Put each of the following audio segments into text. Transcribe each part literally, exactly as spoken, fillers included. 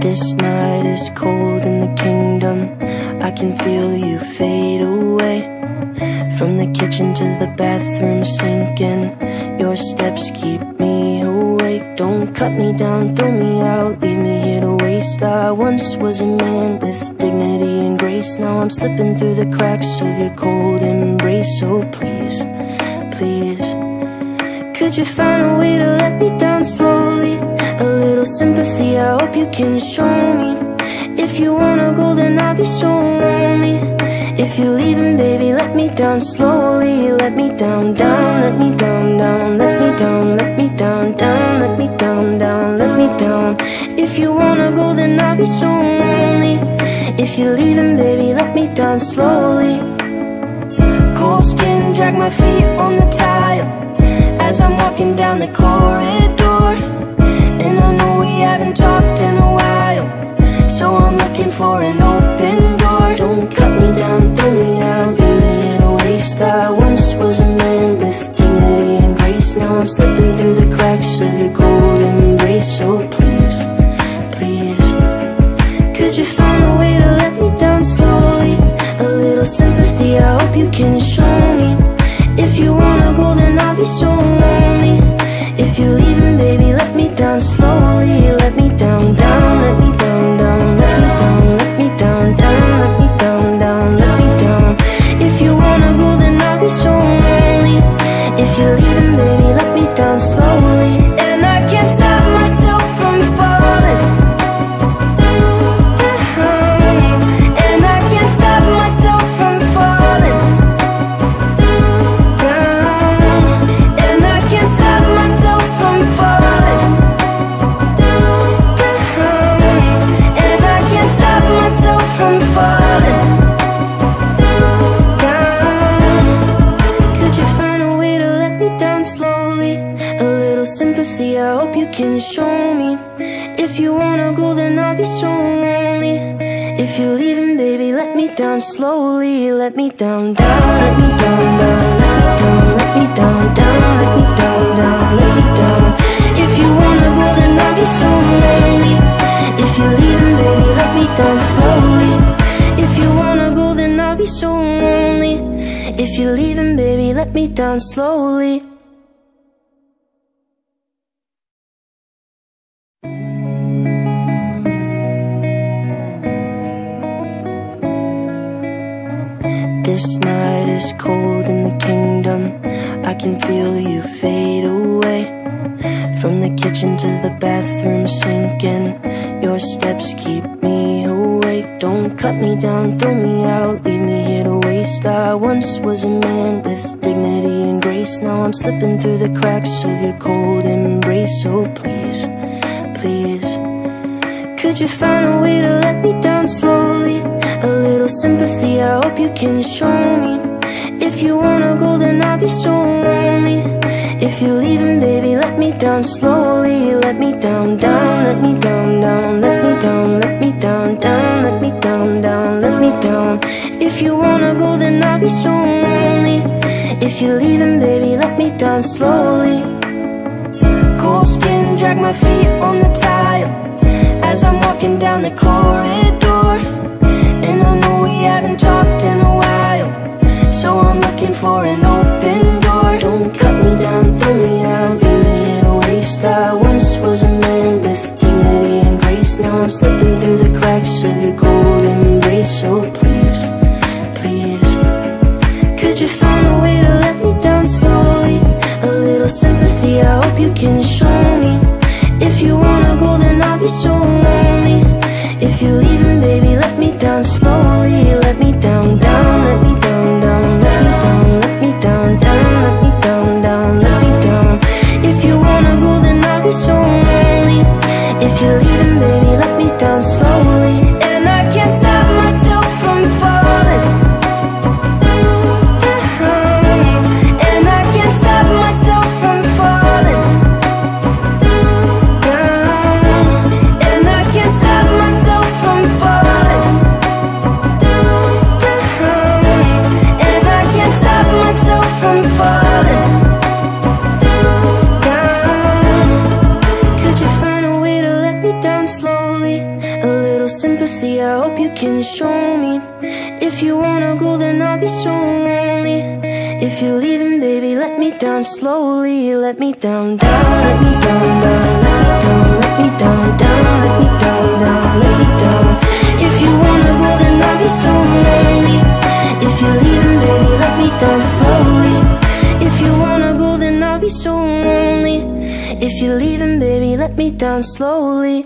This night is cold in the kingdom. I can feel you fade away. From the kitchen to the bathroom sinking, your steps keep me awake. Don't cut me down, throw me out, leave me here to waste. I once was a man with dignity and grace. Now I'm slipping through the cracks of your cold embrace. So please, please, could you find a way to let me down slowly? A little sympathy, I hope you can show me. If you wanna go, then I'll be so lonely. If you're leaving, baby, let me down slowly. Let me down, down, let me down, down. Let me down, let me down, down. Let me down, down, let me down. If you wanna go, then I'll be so lonely. If you're leaving, baby, let me down slowly. Cold skin, drag my feet on the tile as I'm walking down the corridor. And I know we haven't talked in a while, so I'm looking for an open door. Don't cut me down, throw me out, leave me in a waste. I once was a man with dignity and grace. Now I'm slipping through the cracks of your cold embrace. So please, please, could you find a way to let me down slowly? A little sympathy, I hope you can show me. If you wanna go, then I'll be so lonely. If you're leaving, baby, let me down slowly. Let me down, down, let me down, down. Let me down, let me down, down. Let me down, down, let me down. If you wanna go, then I'll be so lonely. If you're leaving, baby, let me down slowly. And I can't stop myself from falling down. And I can't stop myself from falling down. And I can't stop myself from falling down. And I can't stop myself from falling down. Could you find a way to let me down slowly? A little sympathy, I hope you can show me. If you wanna go, then I'll be so lonely. If you're leaving, baby, let me down slowly. Let me down, down, let me down, down. Let me down, let me down, down. Let me down, down, let me down. If you wanna go, then I'll be so lonely. If you're leaving, baby, let me down slowly. If you wanna go, then I'll be so lonely. If you're leaving, baby, let me down slowly. This night is cold in the kingdom. I can feel you fade away. From the kitchen to the bathroom sinking, your steps keep me awake. Don't cut me down, throw me out, leave me here to waste. I once was a man with dignity and grace. Now I'm slipping through the cracks of your cold embrace. So please, please, could you find a way to let me down slowly? A little sympathy, I hope you can show me. If you wanna go, then I'll be so lonely. If you're leaving, baby, let me down slowly. Let me down, down, let me down, down. Let me down, let me down, down. Let me down, down, let me down. If you wanna go, then I'll be so lonely. If you're leaving, baby, let me down slowly. Cold skin, drag my feet on the tile as I'm walking down the corridor. And I know we haven't talked in a while, so I'm looking for an open door. Don't cut me down, throw me out, leave me in a waste. I once was a man with dignity and grace. Now I'm slipping through the cracks of your cold embrace. So please, please, could you find a way to let me down slowly? A little sympathy, I hope you can show me. If you wanna go, then I'll be so lonely. If you're leaving, baby, let me down slowly. Let me down, down, let me down, down. Let me down, let me down, down. Let me down, down, let me down. If you wanna go, then I'll be so lonely. If you're leaving, baby, let me down slowly. And I can't stop myself from falling down. And I can't stop myself from falling down. And I can't stop myself from falling down. And I can't stop myself from falling down. Could you find a way to let me down slowly? sympathy, I hope you can show me. If you wanna go, then I'll be so lonely. If you're leaving, baby, let me down slowly. Let me down, down, let me down, down, let me down, let me down, down, let me down, down, let me down. If you wanna go, then I'll be so lonely. If you're leaving, baby, let me down slowly. If you wanna go, then I'll be so lonely. If you're leaving, baby, let me down slowly.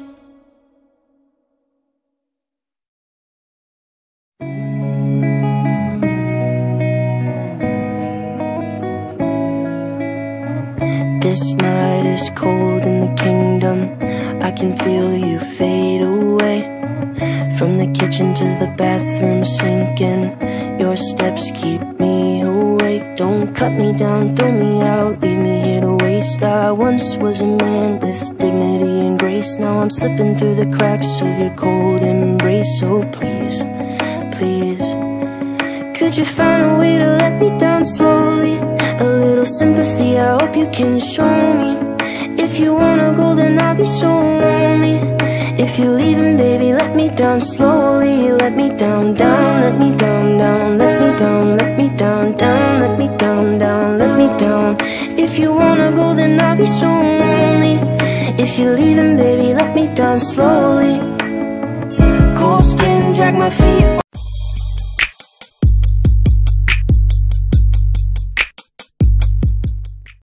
This night is cold in the kingdom. I can feel you fade away. From the kitchen to the bathroom sinking, your steps keep me awake. Don't cut me down, throw me out, leave me here to waste. I once was a man with dignity and grace. Now I'm slipping through the cracks of your cold embrace. So please, please, could you find a way to let me down slowly? A little sympathy, I hope you can show me. If you wanna go, then I'll be so lonely. If you're leaving, baby, let me down slowly. Let me down, down, let me down, down, let me down, let me down, down, let me down, down, let me down. If you wanna go, then I'll be so lonely. If you're leaving, baby, let me down slowly. Cold skin, drag my feet